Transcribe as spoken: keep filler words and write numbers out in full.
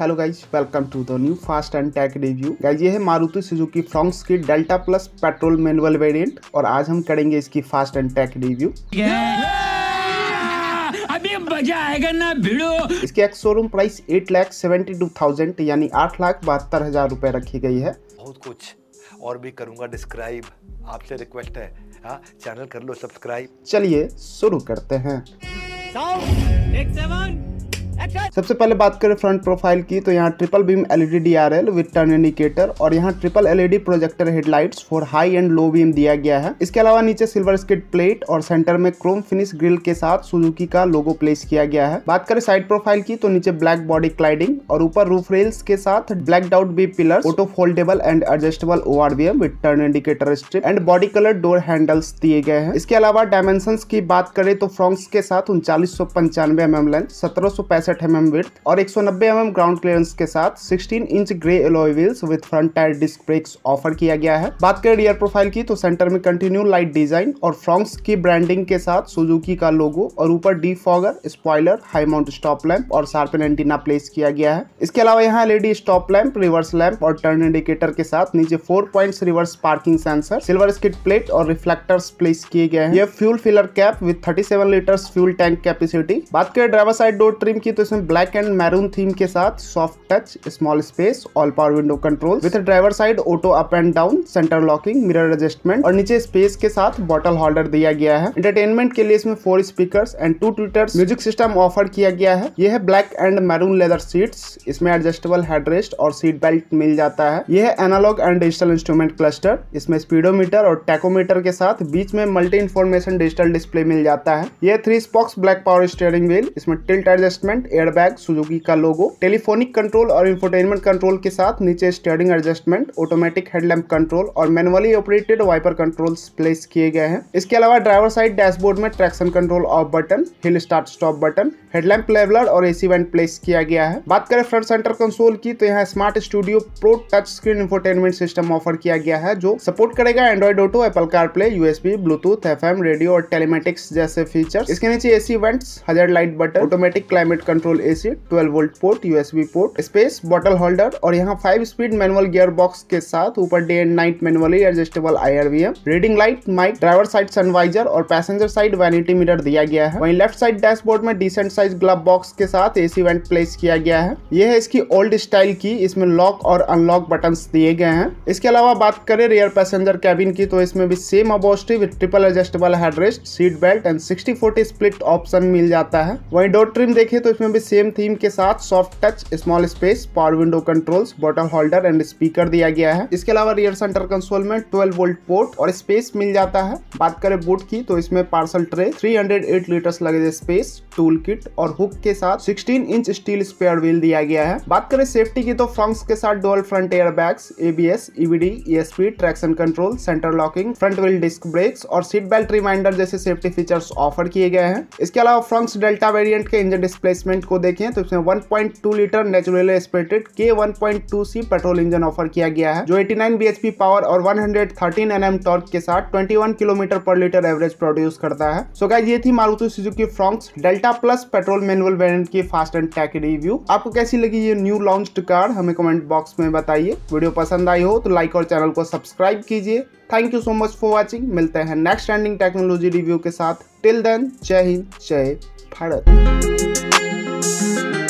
Hello guys, welcome to the new fast and tech review. Guys ये है Maruti Suzuki Fronx की delta plus petrol manual variant और आज हम करेंगे इसकी फास्ट एंड टेक रिव्यू। अभी मजा आएगा ना भिड़ो। इसकी ex showroom price eight lakh seventy two thousand यानी आठ लाख बहत्तर हजार रुपए रखी गई है। बहुत कुछ और भी करूंगा डिस्क्राइब, आपसे रिक्वेस्ट है हाँ चैनल कर लो सब्सक्राइब। चलिए शुरू करते हैं। एक सेवन सबसे पहले बात करें फ्रंट प्रोफाइल की तो यहाँ triple beam LED DRL with turn indicator और यहाँ triple LED projector headlights for high and low beam दिया गया है। इसके अलावा नीचे सिल्वर स्किड प्लेट और सेंटर में क्रोम फिनिश ग्रिल के साथ सुजुकी का लोगो प्लेस किया गया है। बात करें साइड प्रोफाइल की तो नीचे ब्लैक बॉडी क्लाइडिंग और ऊपर रूफ रेल्स के साथ blacked out B pillar, auto foldable and adjustable ORVM with turn indicator strip and body colour door handles दिए गए हैं। इसके अलावा डायमेंशंस की बात करें तो फ्रॉन्क्स के साथ उनचालीस सौ पंचानवे एम एम लेंथ, सत्रह सौ पैंसठ एम एम विड्थ और एक सौ नब्बे एम एम ग्राउंड क्लियरेंस के साथ सोलह inch grey alloy wheels with front tyre disc brakes offer किया गया है। बात करें रियर प्रोफाइल की तो सेंटर में कंटिन्यू लाइट डिजाइन और फ्रॉन्क्स की ब्रांडिंग के साथ सुजुकी का लोगो और ऊपर defogger, spoiler, high mount stop lamp और शार्पन एंटीना प्लेस किया गया है। इसके अलावा यहाँ LED stop lamp, reverse lamp और टर्न इंडिकेटर के साथ नीचे four points reverse parking sensor, silver skid plate और रिफ्लेक्टर्स प्लेस किए गए हैं। यह fuel filler cap with thirty seven litres fuel tank capacity. बात करें ड्राइवर साइड डोर ट्रिम की तो इसमें ब्लैक एंड मैरून थीम के साथ soft touch, small space, all power window control with driver side auto up and down, centre locking, mirror adjustment और नीचे space के साथ बॉटल होल्डर दिया गया है। एंटरटेनमेंट के लिए इसमें four speakers and two tweeters music system offer किया गया है। यह है black and maroon leather seats, इसमें एडजस्टेबल हेडरेस्ट और सीट बेल्ट मिल जाता है। यह है analogue and digital instrument cluster, इसमें स्पीडोमीटर और टैकोमीटर के साथ बीच में मल्टी इंफॉर्मेशन डिजिटल डिस्प्ले मिल जाता है। यह three spokes black power steering wheel, इसमें टिल्ट एडजस्टमेंट, एयरबैग, सुजुकी का लोगो, टेलीफोनिक कंट्रोल और इंफोटेनमेंट कंट्रोल के साथ नीचे steering adjustment, automatic headlamp control और manually operated wiper controls place किए गए हैं। इसके अलावा ड्राइवर साइड डैशबोर्ड में traction control off button, hill start stop button, headlamp leveller और एसी वेंट प्लेस किया गया है। बात करें फ्रंट सेंटर कंसोल की तो यहाँ smart studio pro touch screen infotainment system offer किया गया है जो सपोर्ट करेगा Android auto, Apple CarPlay, USB, Bluetooth, FM, radio और टेलीमेटिक्स जैसे फीचर्स। इसके नीचे AC vents, hazard light button, automatic climate control AC, twelve volt port, USB port, space, bottle holder और यहाँ five speed manual gear box के साथ ऊपर day and night manually adjustable IRVM, reading light, mic, driver side sun visor और passenger side vanity mirror दिया गया है। वहीं लेफ्ट साइड डैशबोर्ड में डिसेंट साइज ग्लव बॉक्स के साथ एसी वेंट प्लेस किया गया है। यह है इसकी ओल्ड स्टाइल की, इसमें लॉक और अनलॉक बटन्स दिए गए हैं। इसके अलावा बात करें रियर पैसेंजर कैबिन की तो इसमें भी same upholstery with triple adjustable headrest, seat belt and sixty forty split option मिल जाता है। वहीं डोर ट्रिम देखें तो इसमें भी सेम थीम के साथ soft touch, small space, power window controls, bottle holder and speaker दिया गया है। इसके अलावा रियर सेंटर कंसोल में ट्वेल्व वोल्ट पोर्ट और स्पेस मिल जाता है। बात करें बूट की तो इसमें parcel tray, three hundred eight litres luggage space, tool kit और हुक के साथ sixteen inch steel spare wheel दिया गया है। बात करें सेफ्टी की तो फ्रंक्स के साथ dual front air bags, ABS, EBD, ESP, traction control, centre locking, front wheel disc brakes और सीट बेल्ट रिमाइंडर जैसे सेफ्टी फीचर्स ऑफर किए गए हैं। इसके अलावा फ्रंक्स डेल्टा वेरिएंट के इंजन डिस्प्लेसमेंट को देखें तो इसमें one point two litre naturally aspirated K one point two C petrol engine offer किया गया है जो एटी नाइन बीएचपी पावर और one hundred thirteen Nm torque के साथ इक्कीस किलोमीटर पर लीटर एवरेज प्रोड्यूस करता है। सो गाइस ये थी Maruti Suzuki Fronx Delta plus petrol manual variant की फास्ट एंड टेक रिव्यू। आपको कैसी लगी ये न्यू लॉन्च्ड कार हमें कमेंट बॉक्स में बताइए। वीडियो पसंद आई हो तो लाइक और चैनल को सब्सक्राइब कीजिए। Thank you so much for watching. मिलते हैं नेक्स्ट ट्रेंडिंग टेक्नोलॉजी रिव्यू के साथ। टिल देन जय हिंद, जय भारत।